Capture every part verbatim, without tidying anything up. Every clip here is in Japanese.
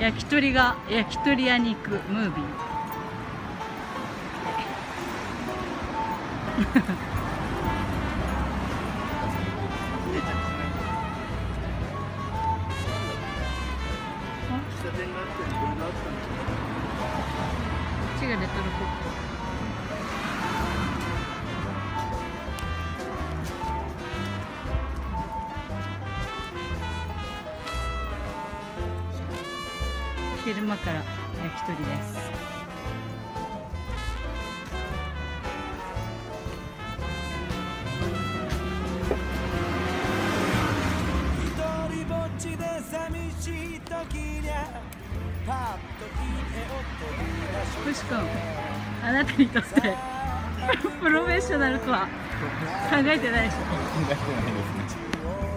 焼き鳥が焼き鳥屋に行くムービー。こっちがレトロポップ。昼間から焼き鳥です。よし君、あなたにとってプロフェッショナルとは考えてないでしょ。考えてないですね。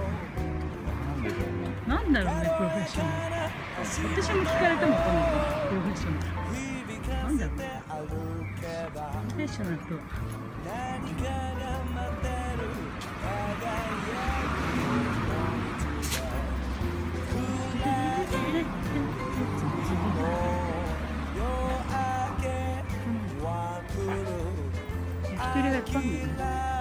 なんだろうね、プロフェッショナル。私も聞かれても分かんないけど、プロフェッショナル。なんだろうね。プロフェッショナルとは。焼き鳥がいっぱいあるのかな。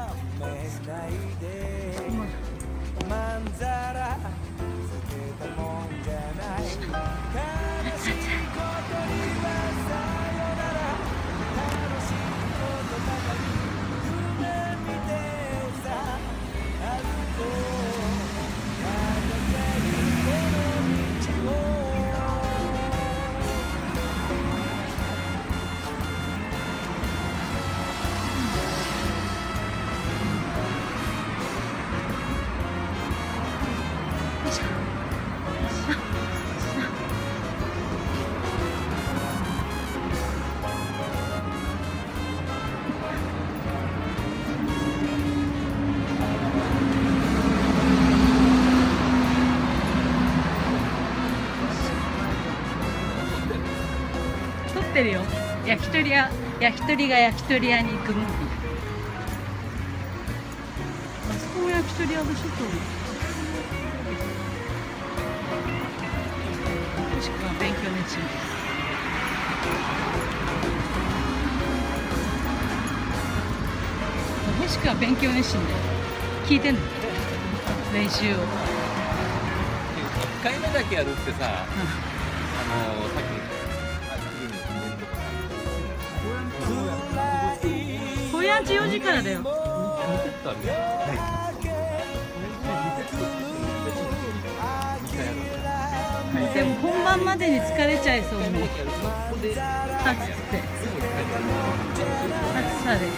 撮ってるよ。焼き鳥屋、焼き鳥が焼き鳥屋に行くムービー。あそこも焼き鳥屋でしょ、と。確か勉強熱心です。確か勉強熱心で聞いてんの、練習を。いっかいめだけやるってさ、うん、あのさっきホヤンチよじからだよ。でも本番までに疲れちゃいそうもう。暑くて暑さで。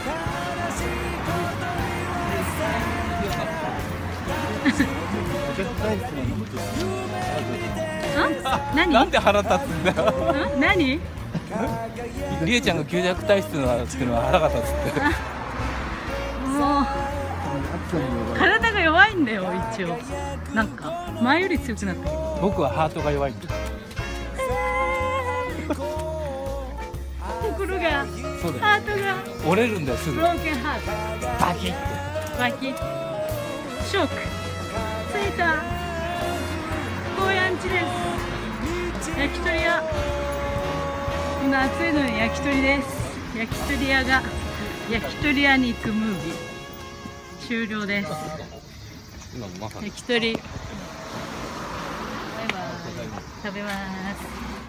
何？ なんで腹立つんだよ。 何？ りえちゃんが吸弱体質のっていうのは腹が立つって。 もう体が弱いんだよ一応。なんか前より強くなったけど。 僕はハートが弱いんだ。 心が、 そうだよ、 ハートが折れるんだよすぐ。 ブローケンハート。 バキッて。 バキッ。ショック。着いた。高野んちです。焼き鳥屋。今暑いのに焼き鳥です。焼き鳥屋が焼き鳥屋に行くムービー終了です。焼き鳥バイバイ食べます。